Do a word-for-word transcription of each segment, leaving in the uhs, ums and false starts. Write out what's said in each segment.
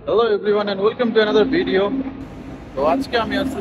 Hello everyone and welcome to another video. তো আজকে আমি আছি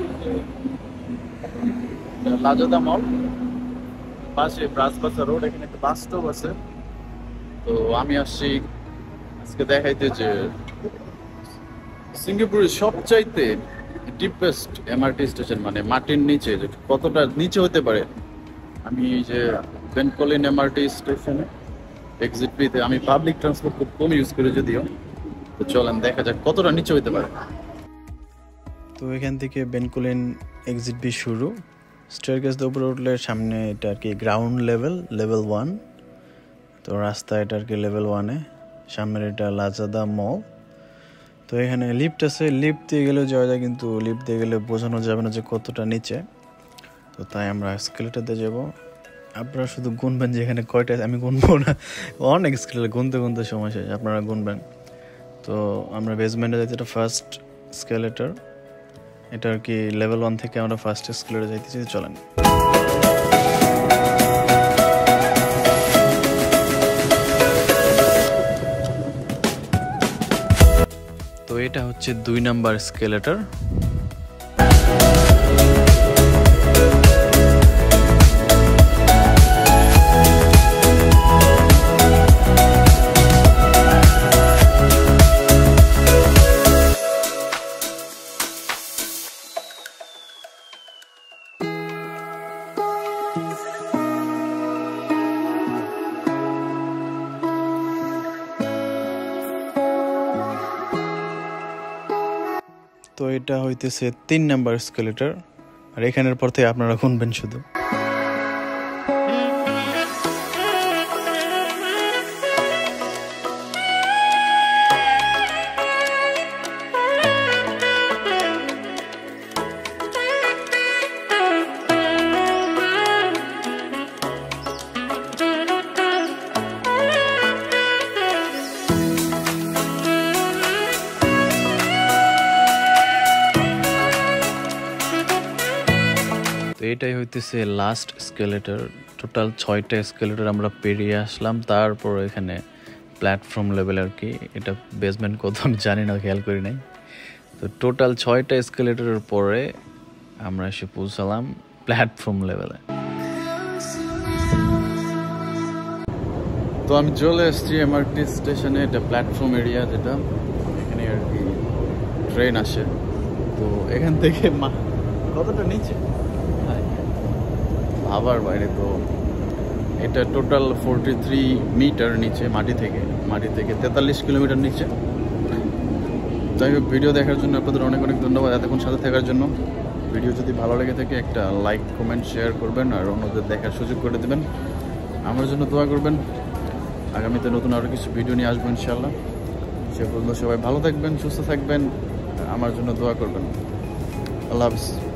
লাজদা মল পাশে ব্রাসবাসা রোড, এখানে একটা বাস স্টপ আছে। তো আমি আসছি আজকে দেখাইতে যে সিঙ্গাপুরের সবচাইতে ডিপেস্ট এমআরটি স্টেশন, মানে মাটির নিচে যে কতটা নিচে হতে পারে। আমি এই যে বেনকলিন এমআরটি স্টেশনে এক্সিট বিতে আমি পাবলিক ট্রান্সপোর্ট খুব কম ইউজ করি যদিও। তো চলেন দেখা যাক কতটা নিচে হতে পারে। তো এখান থেকে বেনকলিন এক্সিট বি শুরু, স্টেয়ারকেস দিয়ে উপরে উঠলে সামনে এটা আর কি গ্রাউন্ড লেভেল লেভেল ওয়ান। তো রাস্তা এটা আর কি লেভেল ওয়ানে, সামনের এটা লাজাদা মল। তো এখানে লিফট আছে, লিফট দিয়ে গেলেও যাওয়া যায়, কিন্তু লিফট দিয়ে গেলে বোঝানো যাবে না যে কতটা নিচে। তো তাই আমরা স্কেলেটার দিয়ে যাবো। আপনারা শুধু গুনবেন যে এখানে কয়টা, আমি গুনবো না, অনেক স্কেলেটার গুনতে গুনতে সময় শেষ, আপনারা গুনবেন। তো আমরা বেসমেন্টে যাইতে, এটা ফার্স্ট স্কেলেটার, এটা আর কি লেভেল ওয়ান থেকে আমরা ফার্স্ট স্কেলেটার যাইতেছি। চলেন। তো এটা হচ্ছে দুই নাম্বার স্কেলেটার। তো এটা হইতেছে তিন নাম্বার স্কেলেটার, আর এখানের পর থেকে আপনারা গুনবেন শুধু। তো এটাই হইতেছে লাস্ট স্কেলেটার। টোটাল ছয়টা স্কেলেটার আমরা পেরিয়ে আসলাম, তারপর এখানে প্ল্যাটফর্ম লেভেল আর কি। এটা বেসমেন্ট কত আমি জানি না, খেয়াল করি নাই। তো টোটাল ছয়টা স্কেলেটারের পরে আমরা এসে পৌঁছালাম প্ল্যাটফর্ম লেভেলে। তো আমি চলে এসেছি এমআরটি স্টেশনে, এটা প্ল্যাটফর্ম এরিয়া, যেটা এখানে আর কি ট্রেন আসে। তো এখান থেকে কতটা নিচে ভাবার বাইরে। তো এটা টোটাল ফোরটি থ্রি মিটার নিচে মাটি থেকে, মাটি থেকে তেতাল্লিশ কিলোমিটার নিচে। যাই হোক, ভিডিও দেখার জন্য আপনাদের অনেক অনেক ধন্যবাদ, এতক্ষণ সাথে থাকার জন্য। ভিডিও যদি ভালো লেগে থাকে একটা লাইক কমেন্ট শেয়ার করবেন, আর অন্যদের দেখার সুযোগ করে দেবেন। আমার জন্য দোয়া করবেন, আগামীতে নতুন আরও কিছু ভিডিও নিয়ে আসবো ইনশাআল্লাহ। সে পর্যন্ত সবাই ভালো থাকবেন, সুস্থ থাকবেন, আমার জন্য দোয়া করবেন। আল্লাহ হাফিজ।